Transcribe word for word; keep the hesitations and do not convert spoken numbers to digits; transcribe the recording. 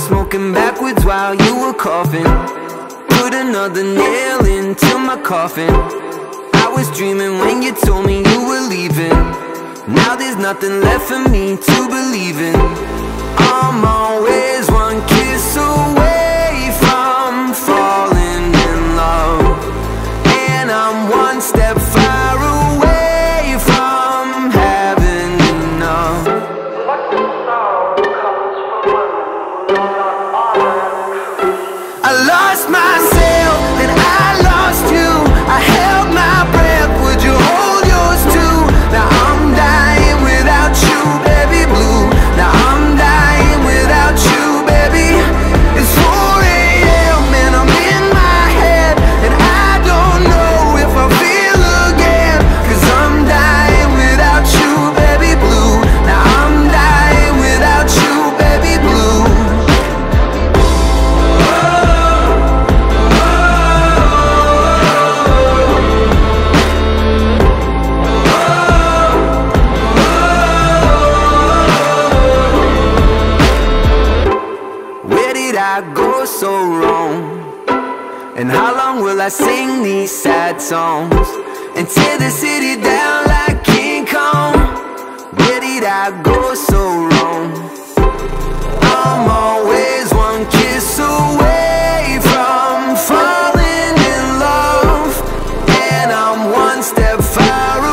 smoking backwards while you were coughing. Put another nail into my coffin. I was dreaming when you told me you were leaving. Now there's nothing left for me to believe in. I'm always one kiss away from falling in love, and I'm one step far away from having enough. I lost myself, then I lost you. I held my breath, would you hold yours too? Now I'm dying without you, baby blue. Now I'm dying without you, baby. It's four A M and I'm in my head, and I don't know if I'll feel again. Cause I'm dying without you, baby blue. Now I'm dying without you, baby blue. Where did I go so wrong? And how long will I sing these sad songs and tear the city down like King Kong? Where did I go so wrong? I'm always one kiss away from falling in love, and I'm one step far